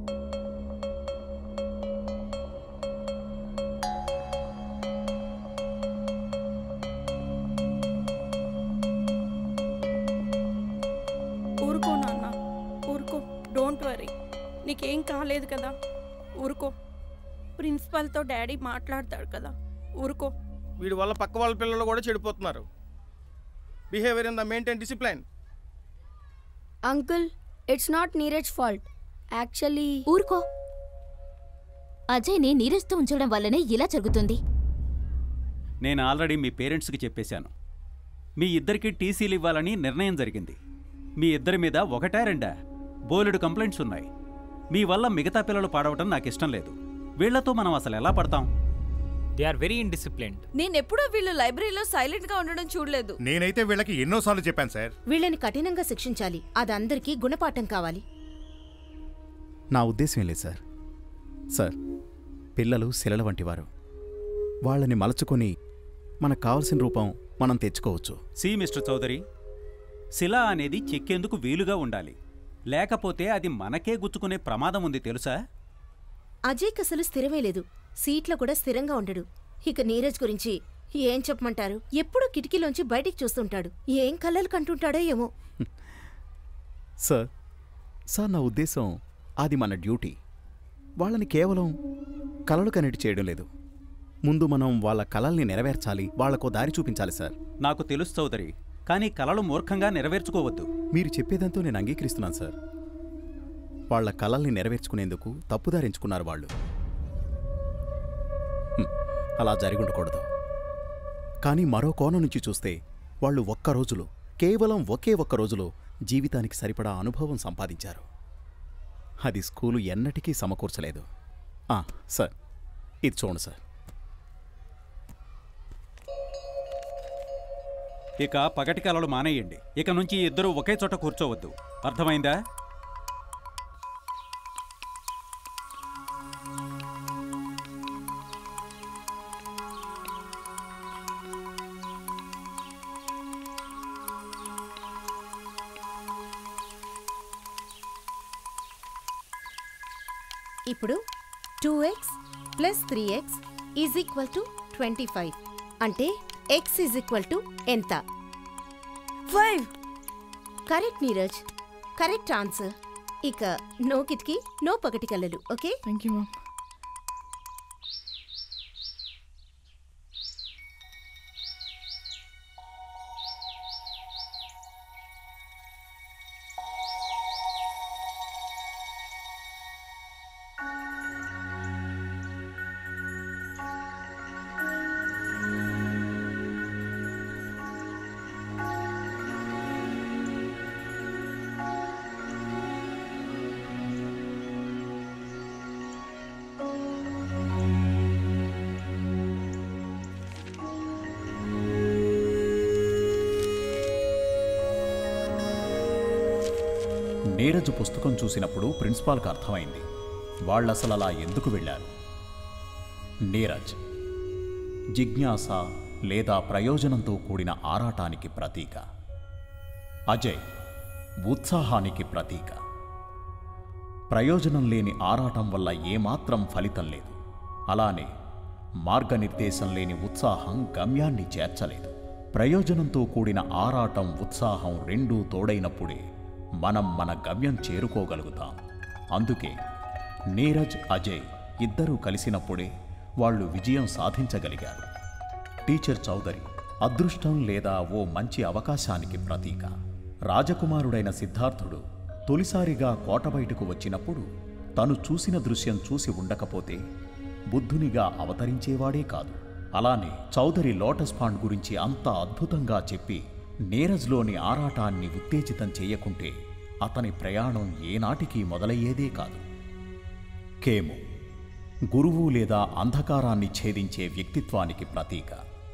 ఊరుకో నాన్న, ఊరుకో, డోంట్ వరీ, నీకేం కాలేదు కదా, ఊరుకో. ప్రిన్సిపల్తో డాడీ మాట్లాడతాడు కదా, ఊరుకో. వీడి వల్ల పక్క వాళ్ళ పిల్లలు కూడా చెడిపోతున్నారు. Behaviour in the maintain discipline. Uncle, it's not Neeraj fault actually. ఊరుకో. అజయ్ని నీరజ్తో ఉంచడం వల్లనే ఇలా జరుగుతుంది. నేను ఆల్రెడీ మీ పేరెంట్స్కి చెప్పేశాను. మీ ఇద్దరికి టీసీలు ఇవ్వాలని నిర్ణయం జరిగింది. మీ ఇద్దరి మీద ఒకటా రెండా బోలెడు కంప్లైంట్స్ ఉన్నాయి. మీ వల్ల మిగతా పిల్లలు పాడవటం నాకు ఇష్టం లేదు. వీళ్లతో మనం అసలు ఎలా పడతాం? They are very indisciplined. నేనెప్పుడూ వీళ్ళు లైబ్రరీలో సైలెంట్ గా ఉండడం చూడలేదు. నేనైతే వీళ్ళకి ఎన్నోసార్లు చెప్పాను సార్. వీళ్ళని కఠినంగా శిక్షించాలి. అది అందరికీ గుణపాఠం కావాలి. నా ఉద్దేశం లేదు సార్. సార్, పిల్లలు శిలల వంటివారు. వాళ్ళని మలచుకొని మనకు కావలసిన రూపం మనం తెచ్చుకోవచ్చు. సి మిస్టర్ చౌదరి, శిల అనేది చెక్కేందుకు వీలుగా ఉండాలి. లేకపోతే అది మనకే గుచ్చుకునే ప్రమాదం ఉంది తెలుసా? అజయ్కి అసలు స్థిరమే లేదు. సీట్లో కూడా స్థిరంగా ఉండడు. ఇక నీరజ్ గురించి ఏం చెప్పమంటారు? ఎప్పుడూ కిటికీలోంచి బయటికి చూస్తుంటాడు. ఏం కలలు కంటుంటాడో ఏమో. సార్, నా ఉద్దేశం అది మన డ్యూటీ. వాళ్ళని కేవలం కలలు కనెక్ట్ చేయడం లేదు. ముందు మనం వాళ్ళ కలల్ని నెరవేర్చాలి, వాళ్లకో దారి చూపించాలి సార్. నాకు తెలుసు చౌదరి, కానీ కలలు మూర్ఖంగా నెరవేర్చుకోవద్దు. మీరు చెప్పేదంతా నేను అంగీకరిస్తున్నాను సార్. వాళ్ల కలల్ని నెరవేర్చుకునేందుకు తప్పుదారించుకున్నారు వాళ్ళు. అలా జరిగుండకూడదు. కానీ మరో కోణం నుంచి చూస్తే వాళ్ళు ఒక్కరోజులో, కేవలం ఒకే ఒక్క రోజులో జీవితానికి సరిపడా అనుభవం సంపాదించారు. అది స్కూలు ఎన్నటికీ సమకూర్చలేదు. సార్, ఇది చూడండి సార్. ఇక పగటి కలలు మానేయండి. ఇక నుంచి ఇద్దరూ ఒకే చోట కూర్చోవద్దు. అర్థమైందా? ఇప్పుడు 2x + 3x = 25. అంటే x = ఎంత? 5. Correct Neeraj, correct answer. ఇక నో కిటికీ, నో పగటి కళ్ళలు. Okay, thank you ma'am. Neeraj పుస్తకం చూసినప్పుడు ప్రిన్సిపాల్కి అర్థమైంది వాళ్ళసలు అలా ఎందుకు వెళ్ళారు. నీరజ్ జిజ్ఞాస లేదా ప్రయోజనంతో కూడిన ఆరాటానికి ప్రతీక. అజయ్ ఉత్సాహానికి ప్రతీక. ప్రయోజనం లేని ఆరాటం వల్ల ఏమాత్రం ఫలితం లేదు. అలానే మార్గనిర్దేశం లేని ఉత్సాహం గమ్యాన్ని చేర్చలేదు. ప్రయోజనంతో కూడిన ఆరాటం, ఉత్సాహం రెండూ తోడైనప్పుడే మనం మన గమ్యం చేరుకోగలుగుతాం. అందుకే నీరజ్, అజయ్ ఇద్దరూ కలిసినప్పుడే వాళ్ళు విజయం సాధించగలిగారు. టీచర్ చౌదరి అదృష్టం లేదా ఓ మంచి అవకాశానికి ప్రతీక. రాజకుమారుడైన సిద్ధార్థుడు తొలిసారిగా కోట బయటకు వచ్చినప్పుడు తను చూసిన దృశ్యం చూసి ఉండకపోతే బుద్ధునిగా అవతరించేవాడే కాదు. అలానే చౌదరి లోటస్ పాండ్ గురించి అంత అద్భుతంగా చెప్పి నీరజ్లోని ఆరాటాన్ని ఉత్తేజితం చేయకుంటే అతని ప్రయాణం ఏనాటికి మొదలయ్యేదే కాదు. కేము గురువు లేదా అంధకారాన్ని ఛేదించే వ్యక్తిత్వానికి ప్రతీక.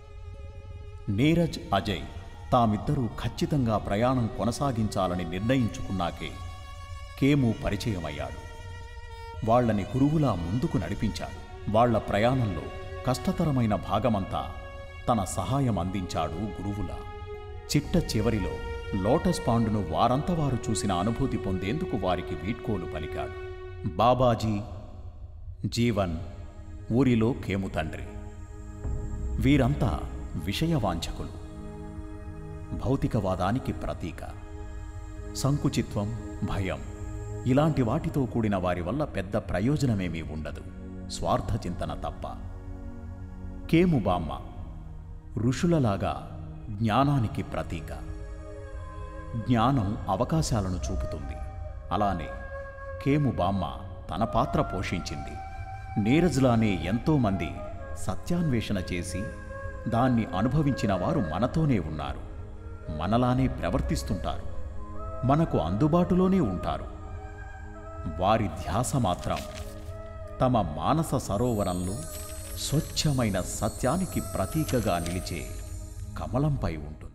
నీరజ్, అజయ్ తామిద్దరూ ఖచ్చితంగా ప్రయాణం కొనసాగించాలని నిర్ణయించుకున్నాకే కేము పరిచయమయ్యాడు. వాళ్లని గురువులా ముందుకు నడిపించాడు. వాళ్ల ప్రయాణంలో కష్టతరమైన భాగమంతా తన సహాయం అందించాడు గురువులా. చిట్ట చివరిలో లోటస్ పాండును వారంతవారు చూసిన అనుభూతి పొందేందుకు వారికి వీడ్కోలు పలికాడు. బాబాజీ, జీవన్, ఊరిలో కేము తండ్రి. వీరంతా విషయవాంఛకులు, భౌతికవాదానికి ప్రతీక. సంకుచిత్వం, భయం ఇలాంటి వాటితో కూడిన వారి వల్ల పెద్ద ప్రయోజనమేమీ ఉండదు, స్వార్థచింతన తప్ప. కేము బామ్మ ఋషులలాగా జ్ఞానానికి ప్రతీక. జ్ఞానం అవకాశాలను చూపుతుంది. అలానే కేము బామ్మ తన పాత్ర పోషించింది. నీరజ్లానే ఎంతోమంది సత్యాన్వేషణ చేసి దాన్ని అనుభవించిన వారు మనతోనే ఉన్నారు, మనలానే ప్రవర్తిస్తుంటారు, మనకు అందుబాటులోనే ఉంటారు. వారి ధ్యాస మాత్రం తమ మానస సరోవరంలో స్వచ్ఛమైన సత్యానికి ప్రతీకగా నిలిచే కమలంపై ఉంటుంది.